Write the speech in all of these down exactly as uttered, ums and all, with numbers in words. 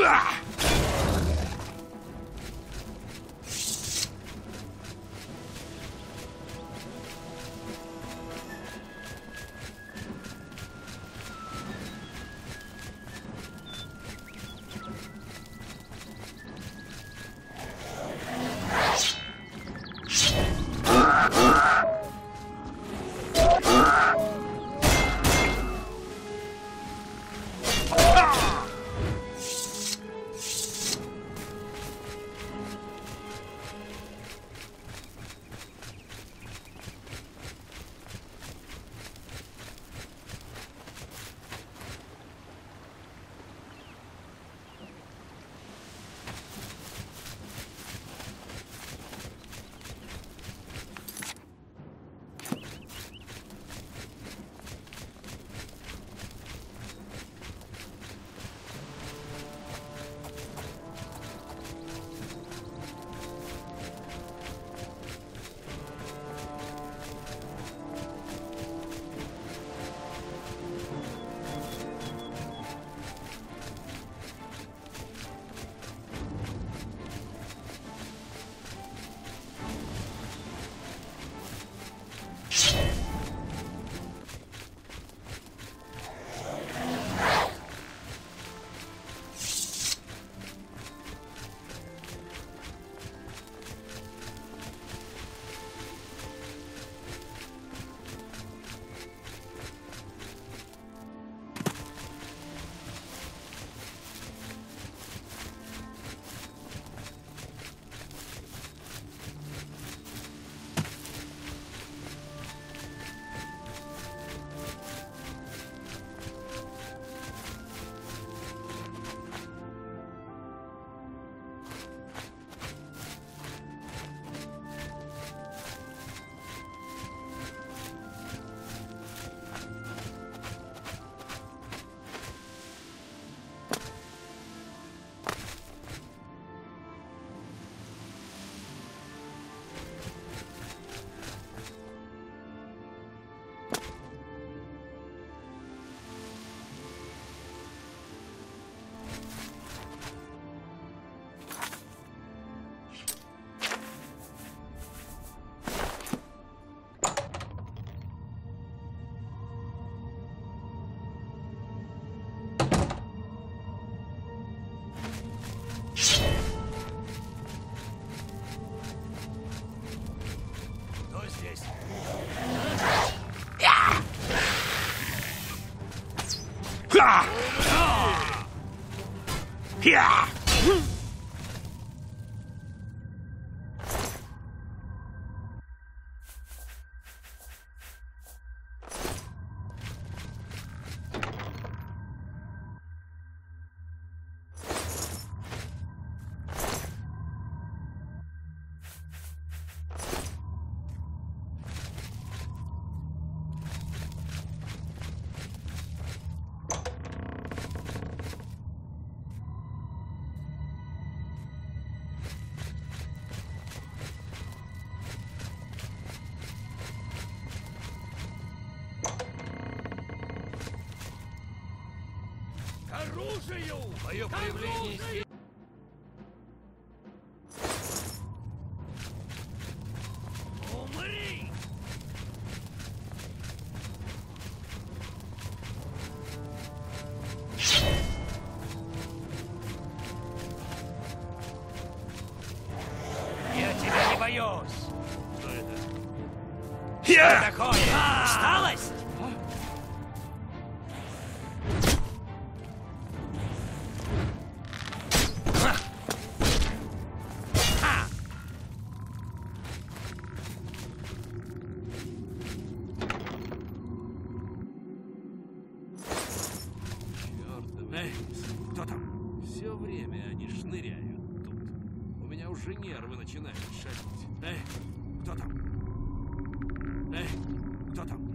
Yeah! Оружию! Мое появление здесь... Умри! Я тебя не боюсь! Что это? Я! Что такое? Усталость? Эй, кто там? Все время они шныряют тут. У меня уже нервы начинают шалить. Эй, кто там? Эй, кто там?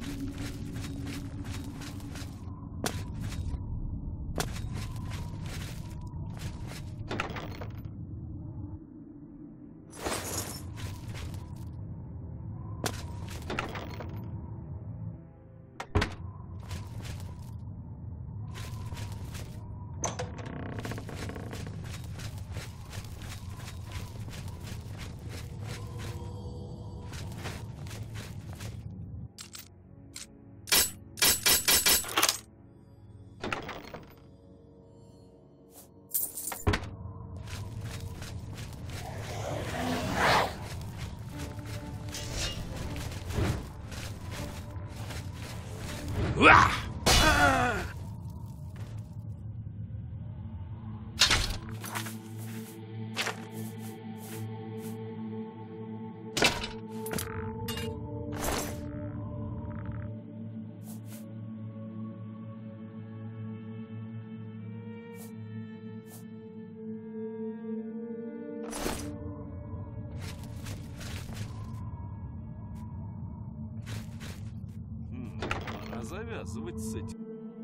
Завязывать с этим.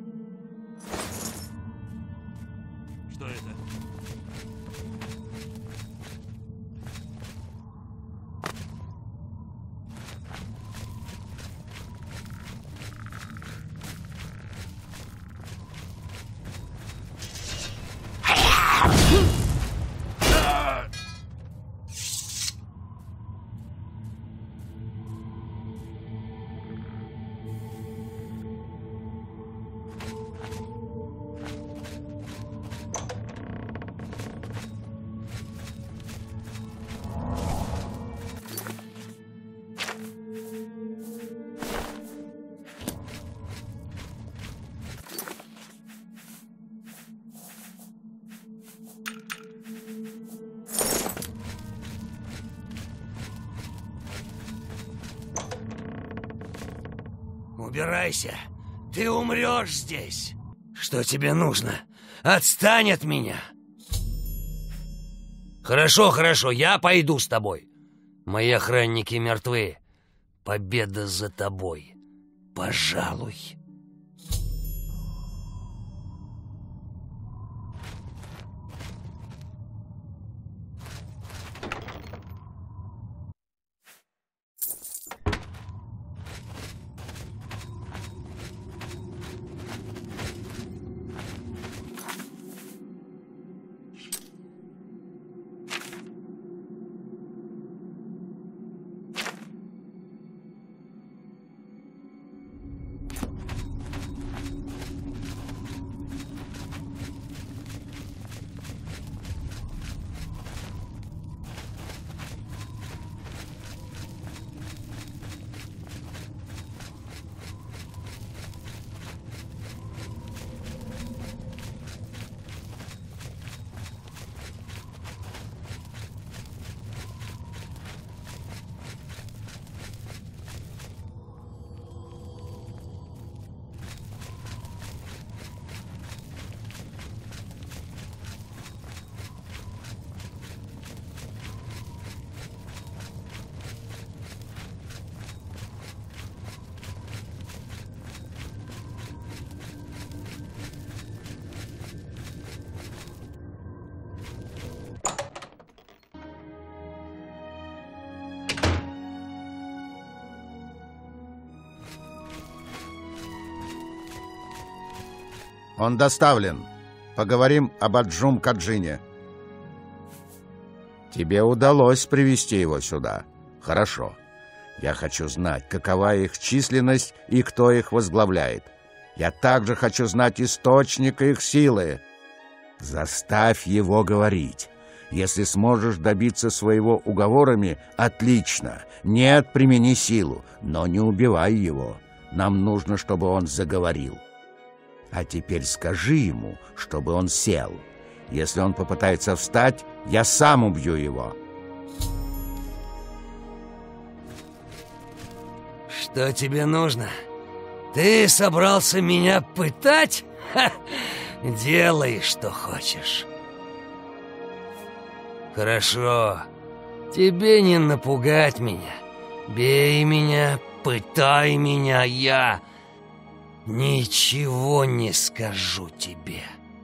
Что это? Убирайся. Ты умрешь здесь. Что тебе нужно? Отстань от меня. Хорошо, хорошо, я пойду с тобой. Мои охранники мертвы. Победа за тобой. Пожалуй. Он доставлен. Поговорим об Аджум-Каджине. Тебе удалось привести его сюда. Хорошо. Я хочу знать, какова их численность и кто их возглавляет. Я также хочу знать источник их силы. Заставь его говорить. Если сможешь добиться своего уговорами, отлично. Нет, примени силу, но не убивай его. Нам нужно, чтобы он заговорил. А теперь скажи ему, чтобы он сел. Если он попытается встать, я сам убью его. Что тебе нужно? Ты собрался меня пытать? Ха! Делай, что хочешь. Хорошо. Тебе не напугать меня. Бей меня, пытай меня, я ничего не скажу тебе.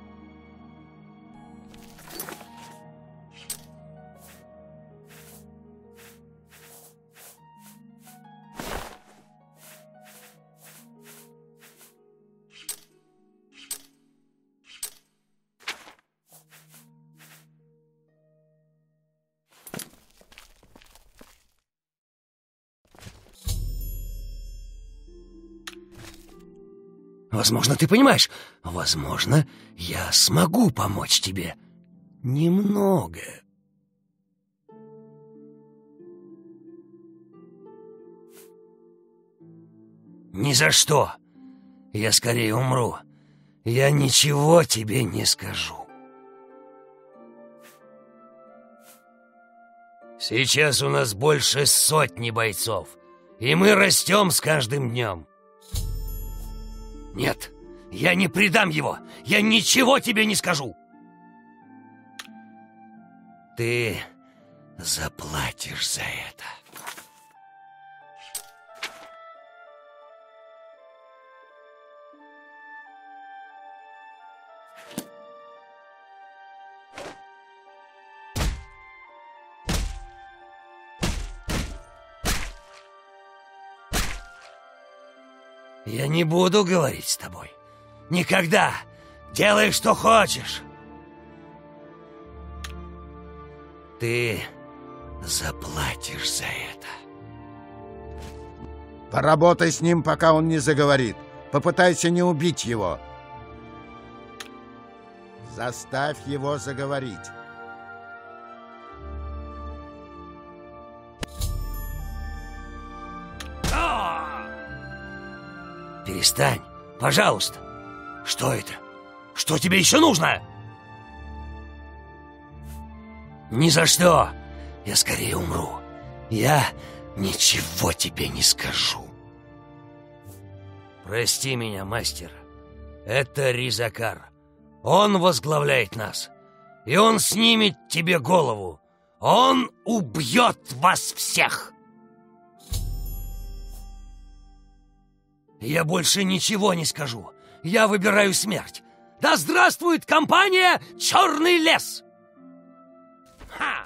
Возможно, ты понимаешь, возможно, я смогу помочь тебе. Немного. Ни за что. я скорее умру. Я ничего тебе не скажу. Сейчас у нас больше сотни бойцов, и мы растем с каждым днем. Нет, я не предам его. Я ничего тебе не скажу. Ты заплатишь за это. Я не буду говорить с тобой. Никогда. Делай, что хочешь. Ты заплатишь за это. Поработай с ним, пока он не заговорит. Попытайся не убить его. Заставь его заговорить. Перестань, пожалуйста. Что это? Что тебе еще нужно? Ни за что. Я скорее умру. Я ничего тебе не скажу. Прости меня, мастер. Это Ризакар. Он возглавляет нас. И он снимет тебе голову. Он убьет вас всех. Я больше ничего не скажу. Я выбираю смерть. Да здравствует компания «Черный лес»! Ха!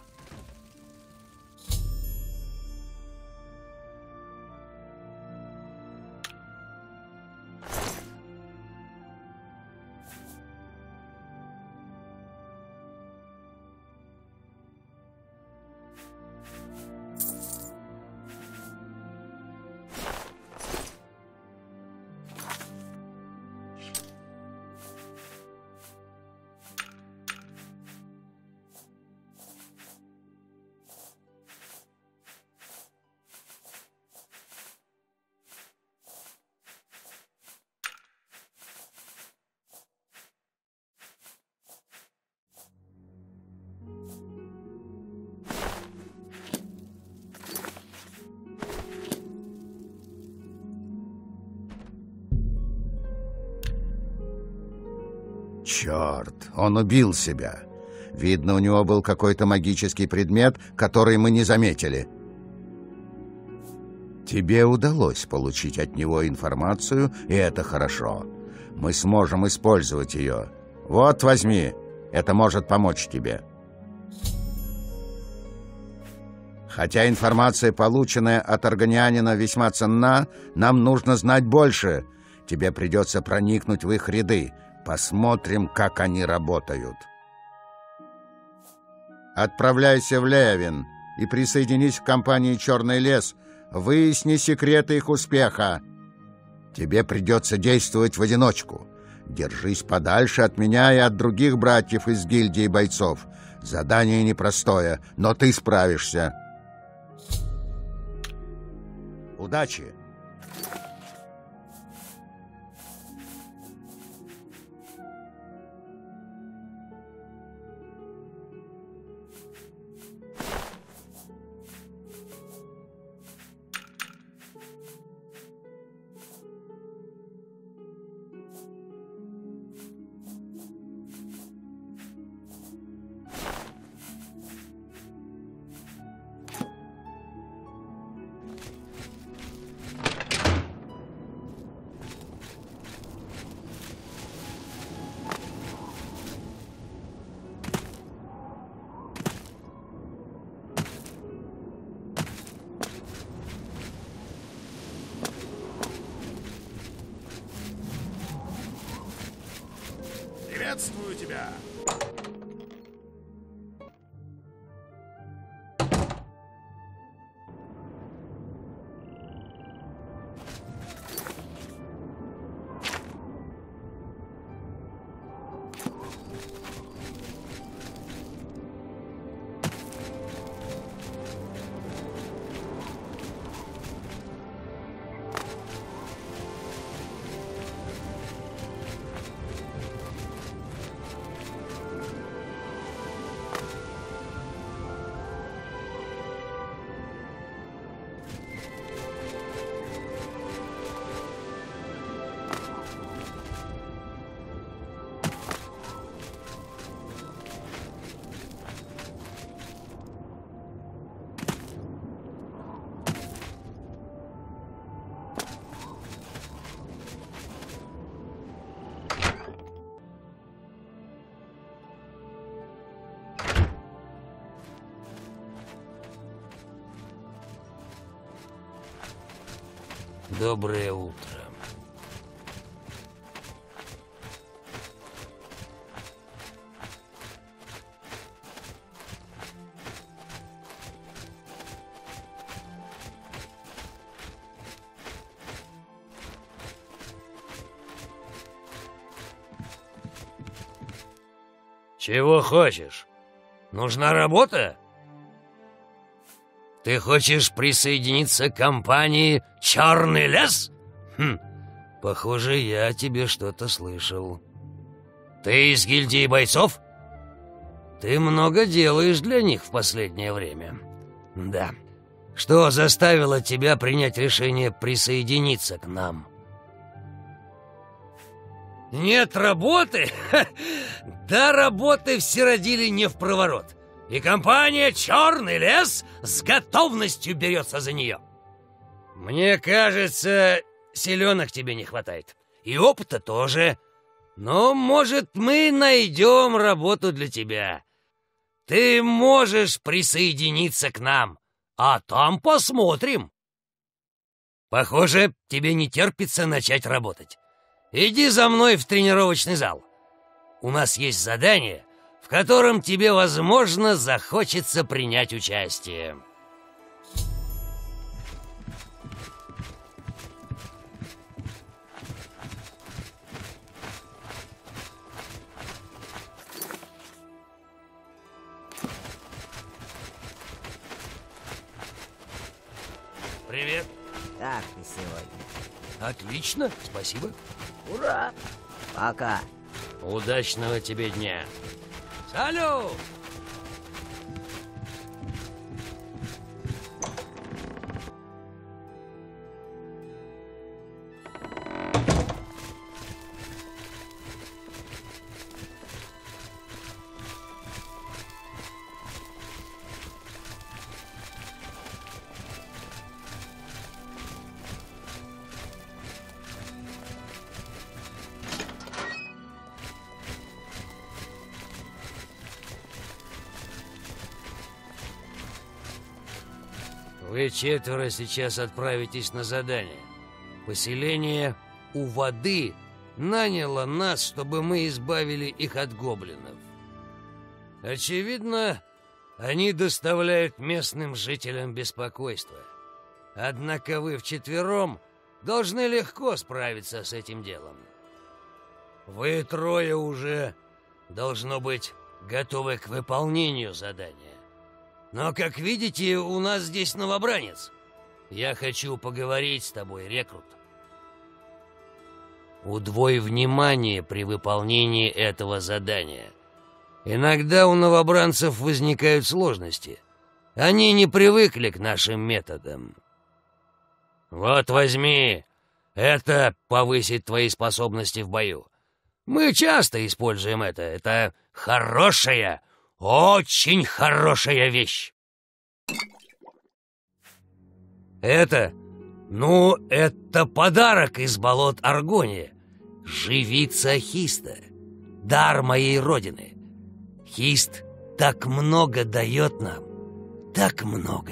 Черт, он убил себя. Видно, у него был какой-то магический предмет, который мы не заметили. Тебе удалось получить от него информацию, и это хорошо. Мы сможем использовать ее. Вот, возьми. Это может помочь тебе. Хотя информация, полученная от органианина, весьма ценна, нам нужно знать больше. Тебе придется проникнуть в их ряды. Посмотрим, как они работают. Отправляйся в Леовин и присоединись к компании «Черный лес». Выясни секреты их успеха. Тебе придется действовать в одиночку. Держись подальше от меня и от других братьев из гильдии бойцов. Задание непростое, но ты справишься. Удачи! Приветствую тебя! Доброе утро. Чего хочешь? Нужна работа? Ты хочешь присоединиться к компании «Черный лес»? Хм, похоже, я о тебе что-то слышал. Ты из гильдии бойцов? Ты много делаешь для них в последнее время. Да. Что заставило тебя принять решение присоединиться к нам? Нет работы? Да работы все родили не в проворот. И компания «Черный лес» с готовностью берется за нее. Мне кажется, селенок тебе не хватает. И опыта тоже. Но, может, мы найдем работу для тебя. Ты можешь присоединиться к нам, а там посмотрим. Похоже, тебе не терпится начать работать. Иди за мной в тренировочный зал. У нас есть задание, в котором тебе, возможно, захочется принять участие. Привет. Как ты сегодня? Отлично, спасибо. Ура! Пока. Удачного тебе дня. Салют! Вы четверо сейчас отправитесь на задание. Поселение у воды наняло нас, чтобы мы избавили их от гоблинов. Очевидно, они доставляют местным жителям беспокойство. Однако вы вчетвером должны легко справиться с этим делом. Вы трое уже, должно быть, готовы к выполнению задания. Но, как видите, у нас здесь новобранец. Я хочу поговорить с тобой, рекрут. Удвой внимание при выполнении этого задания. Иногда у новобранцев возникают сложности. Они не привыкли к нашим методам. Вот возьми. Это повысит твои способности в бою. Мы часто используем это. Это хорошая, очень хорошая вещь. Это, ну, это подарок из болот Аргония. Живица Хиста. Дар моей родины. Хист так много дает нам. Так много.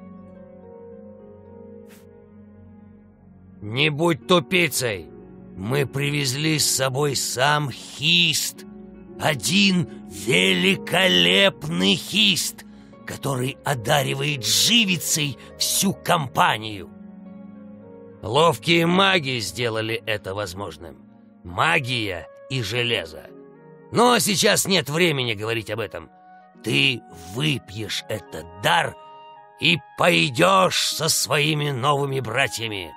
Не будь тупицей. Мы привезли с собой сам Хист. Один великолепный хист, который одаривает живицей всю компанию. Ловкие маги сделали это возможным. Магия и железо. Но сейчас нет времени говорить об этом. Ты выпьешь этот дар и пойдешь со своими новыми братьями.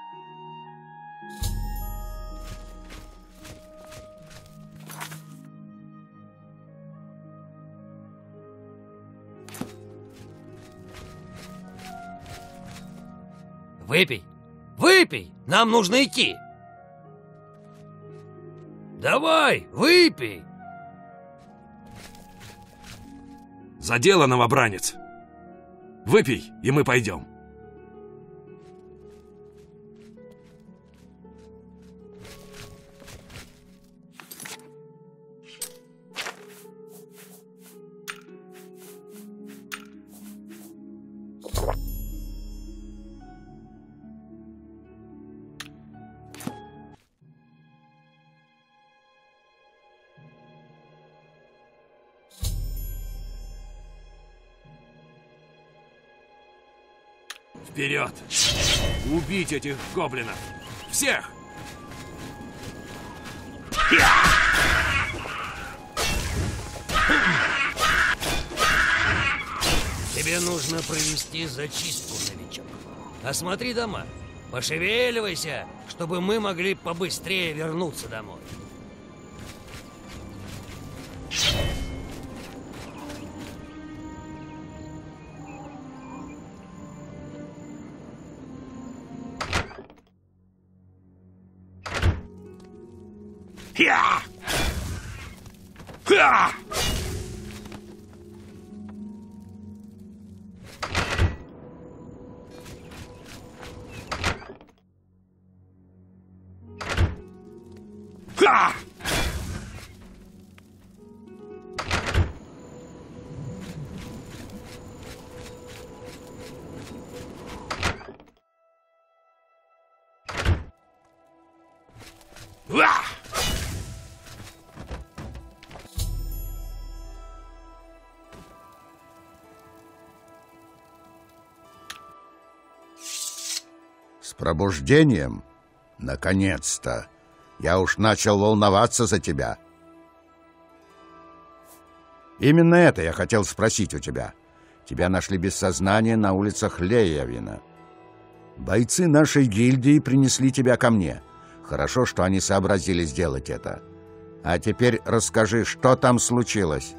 Выпей! Выпей! Нам нужно идти! Давай, выпей! За дело, новобранец! Выпей, и мы пойдем. Вперед! Убить этих гоблинов! Всех! Тебе нужно провести зачистку, новичок. Осмотри дома. Пошевеливайся, чтобы мы могли побыстрее вернуться домой. Хя! Ха! Ха! Ва! С пробуждением? Наконец-то! Я уж начал волноваться за тебя. Именно это я хотел спросить у тебя. Тебя нашли без сознания на улицах Леявина. Бойцы нашей гильдии принесли тебя ко мне. Хорошо, что они сообразили сделать это. А теперь расскажи, что там случилось.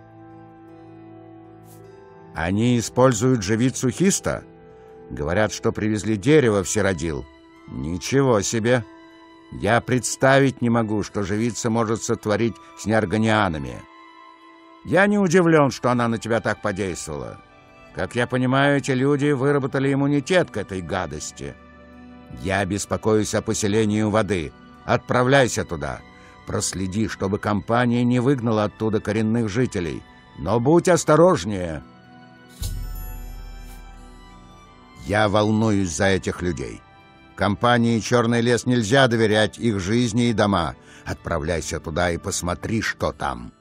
Они используют живицу Хиста? Говорят, что привезли дерево в Сиродил. Ничего себе! Я представить не могу, что живица может сотворить с неорганианами. Я не удивлен, что она на тебя так подействовала. Как я понимаю, эти люди выработали иммунитет к этой гадости. Я беспокоюсь о поселении у воды. Отправляйся туда. Проследи, чтобы компания не выгнала оттуда коренных жителей. Но будь осторожнее. Я волнуюсь за этих людей. Компании «Черный лес» нельзя доверять их жизни и дома. Отправляйся туда и посмотри, что там.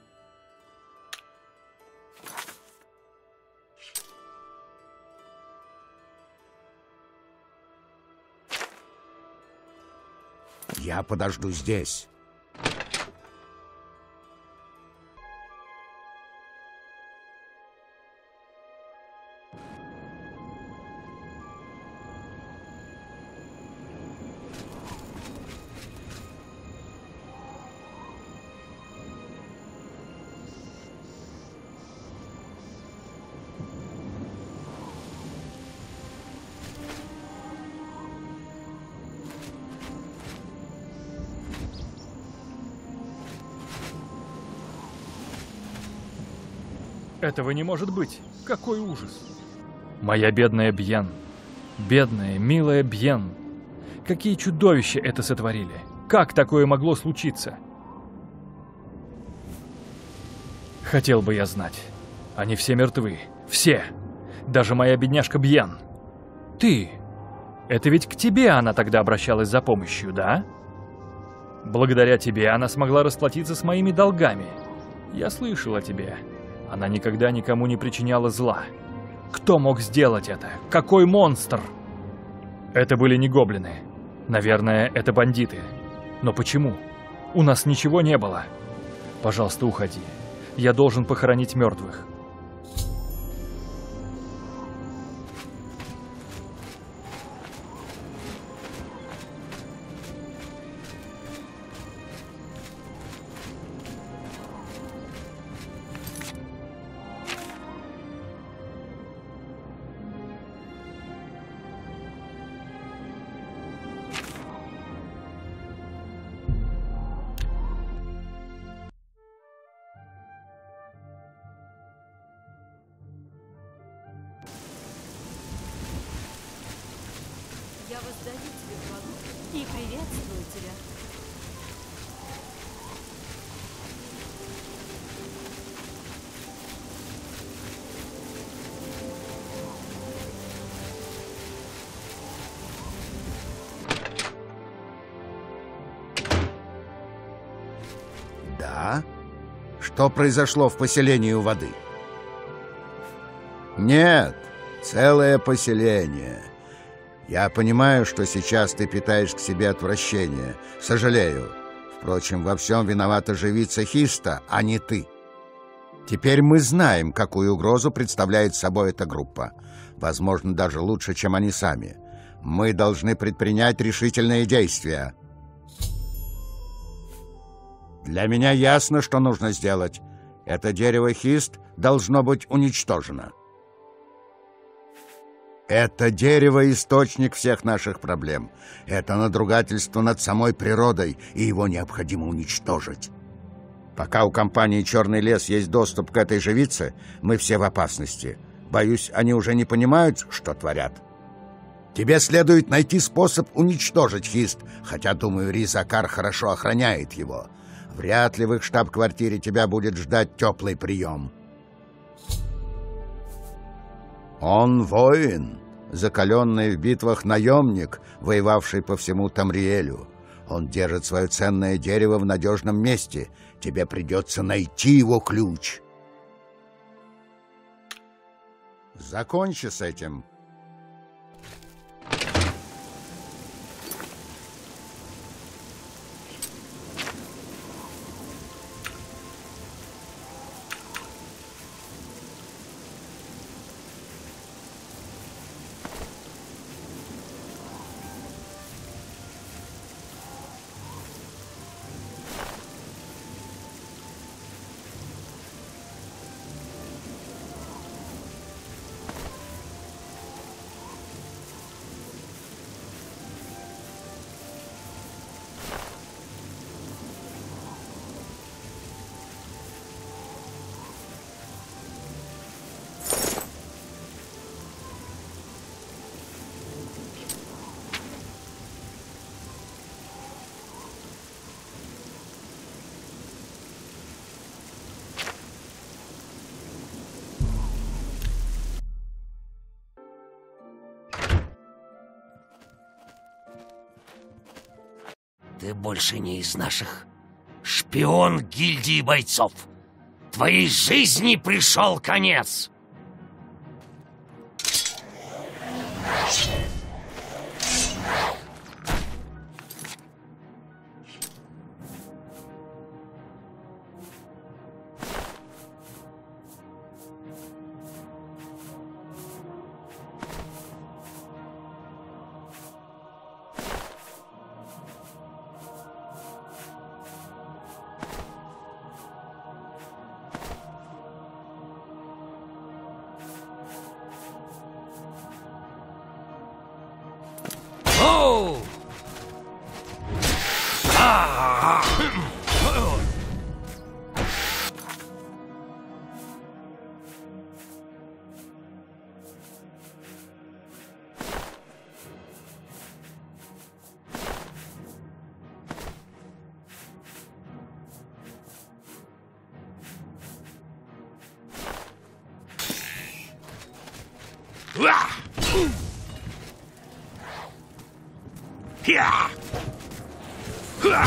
Я подожду здесь. Этого не может быть. Какой ужас. Моя бедная Бьен. Бедная, милая Бьен. Какие чудовища это сотворили. Как такое могло случиться? Хотел бы я знать. Они все мертвы. Все. Даже моя бедняжка Бьен. Ты. Это ведь к тебе она тогда обращалась за помощью, да? Благодаря тебе она смогла расплатиться с моими долгами. Я слышал о тебе. Она никогда никому не причиняла зла. Кто мог сделать это? Какой монстр? Это были не гоблины. Наверное, это бандиты. Но почему? У нас ничего не было. Пожалуйста, уходи. Я должен похоронить мертвых. Я воздаю тебе хвалу и приветствую тебя. Да? Что произошло в поселении у воды? Нет, целое поселение. Я понимаю, что сейчас ты питаешь к себе отвращение. Сожалею. Впрочем, во всем виновата живица Хиста, а не ты. Теперь мы знаем, какую угрозу представляет собой эта группа. Возможно, даже лучше, чем они сами. Мы должны предпринять решительные действия. Для меня ясно, что нужно сделать. Это дерево Хист должно быть уничтожено. Это дерево — источник всех наших проблем. Это надругательство над самой природой, и его необходимо уничтожить. Пока у компании «Черный лес» есть доступ к этой живице, мы все в опасности. Боюсь, они уже не понимают, что творят. Тебе следует найти способ уничтожить Хист, хотя, думаю, Ризакар хорошо охраняет его. Вряд ли в их штаб-квартире тебя будет ждать теплый прием. Он воин, закаленный в битвах наемник, воевавший по всему Тамриэлю. Он держит свое ценное дерево в надежном месте. Тебе придется найти его ключ. Закончи с этим. Ты больше не из наших. Шпион гильдии бойцов. Твоей жизни пришел конец. Оу! А! Уа! Я! Ха!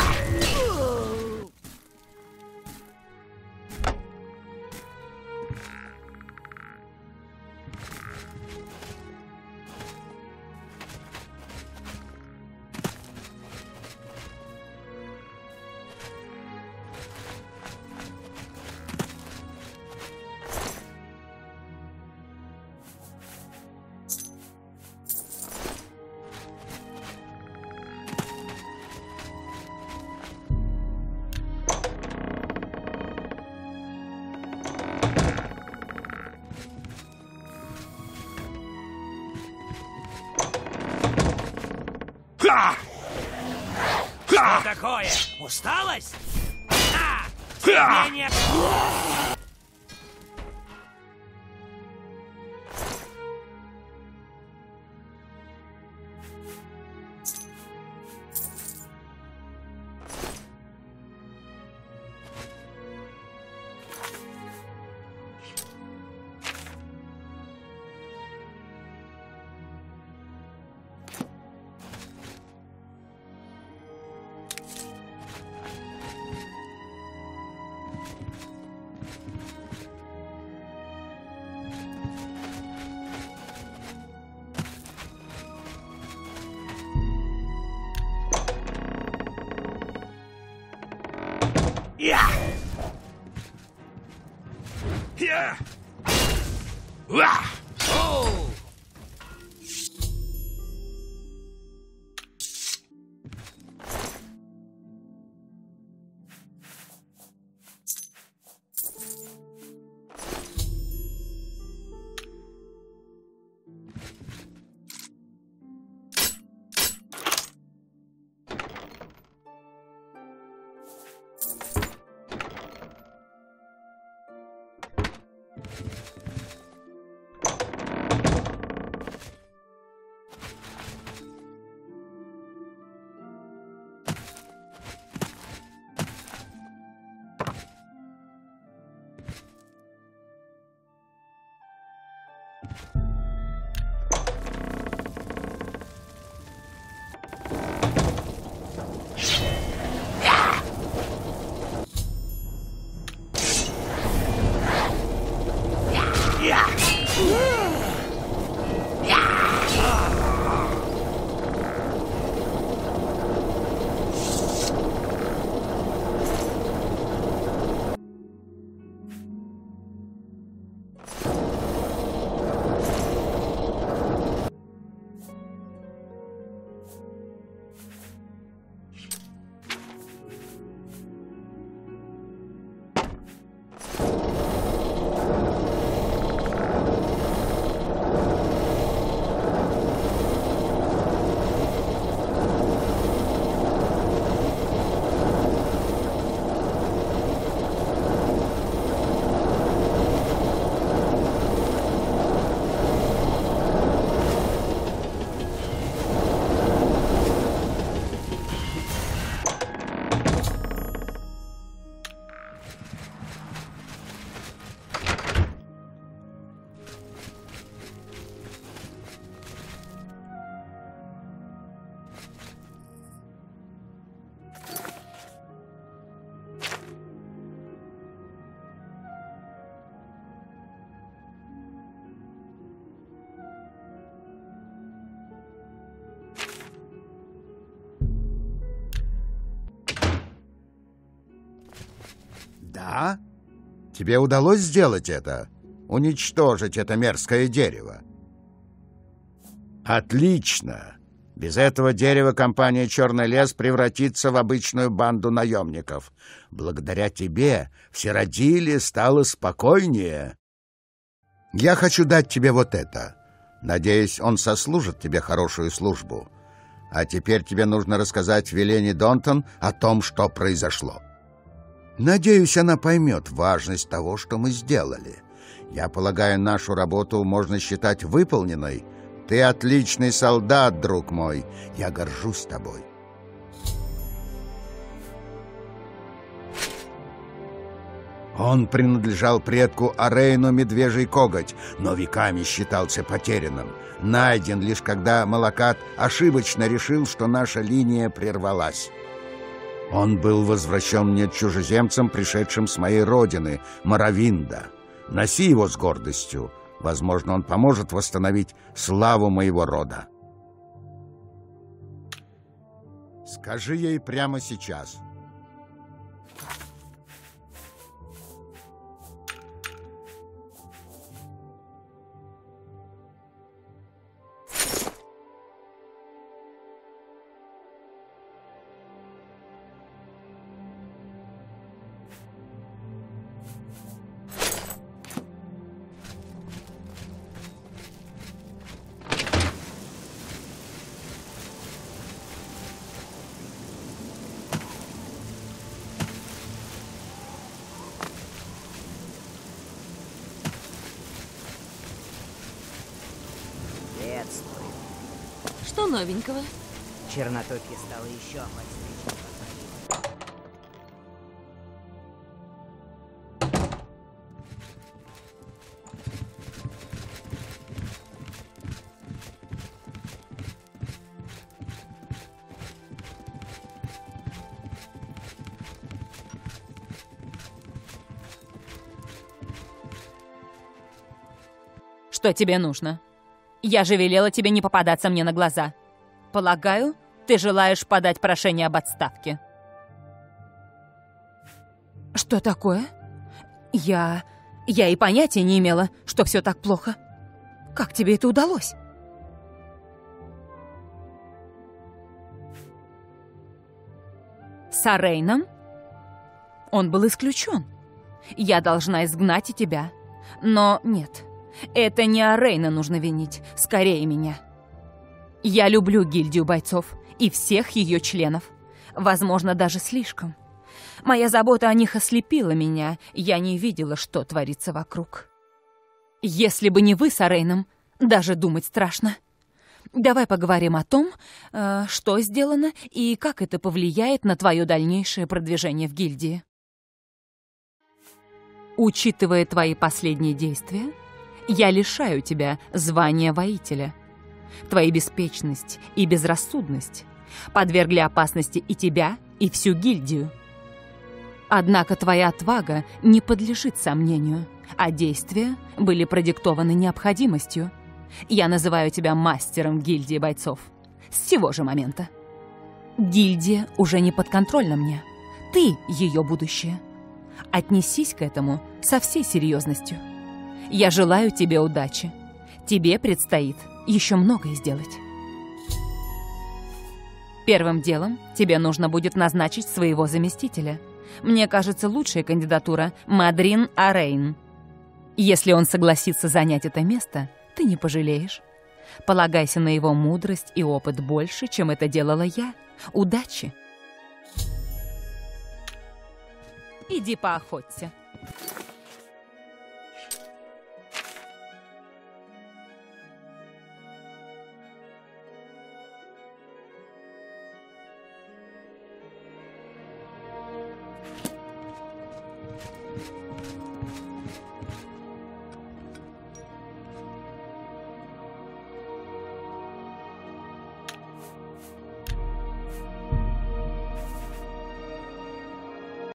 Что такое? Усталость? А! Терпение! Я! Я! Уа! Оу! Да? Тебе удалось сделать это? Уничтожить это мерзкое дерево? Отлично! Без этого дерева компания «Черный лес» превратится в обычную банду наемников. Благодаря тебе Всеродили стало спокойнее. Я хочу дать тебе вот это. Надеюсь, он сослужит тебе хорошую службу. А теперь тебе нужно рассказать Велене Донтон о том, что произошло. Надеюсь, она поймет важность того, что мы сделали. Я полагаю, нашу работу можно считать выполненной. Ты отличный солдат, друг мой. Я горжусь тобой. Он принадлежал предку Арейну Медвежий Коготь, но веками считался потерянным. Найден лишь когда Малакат ошибочно решил, что наша линия прервалась. Он был возвращен мне чужеземцем, пришедшим с моей родины, Моровинда. Носи его с гордостью. Возможно, он поможет восстановить славу моего рода. Скажи ей прямо сейчас. Что новенького? Чернотопье стало еще охватительнее. Что тебе нужно? Я же велела тебе не попадаться мне на глаза. Полагаю, ты желаешь подать прошение об отставке. Что такое? Я... Я и понятия не имела, что все так плохо. Как тебе это удалось? С Арейном? Он был исключен. Я должна изгнать и тебя. Но нет, это не Арейна нужно винить, скорее меня. Я люблю гильдию бойцов и всех ее членов. Возможно, даже слишком. Моя забота о них ослепила меня, я не видела, что творится вокруг. Если бы не вы с Арейном, даже думать страшно. Давай поговорим о том, э, что сделано и как это повлияет на твое дальнейшее продвижение в гильдии. Учитывая твои последние действия, я лишаю тебя звания воителя. Твоя беспечность и безрассудность подвергли опасности и тебя, и всю гильдию. Однако твоя отвага не подлежит сомнению, а действия были продиктованы необходимостью. Я называю тебя мастером гильдии бойцов. С сего же момента. Гильдия уже не подконтрольна мне. Ты ее будущее. Отнесись к этому со всей серьезностью. Я желаю тебе удачи. Тебе предстоит еще многое сделать. Первым делом тебе нужно будет назначить своего заместителя. Мне кажется, лучшая кандидатура — Мадрин Арейн. Если он согласится занять это место, ты не пожалеешь. Полагайся на его мудрость и опыт больше, чем это делала я. Удачи! Иди поохоться.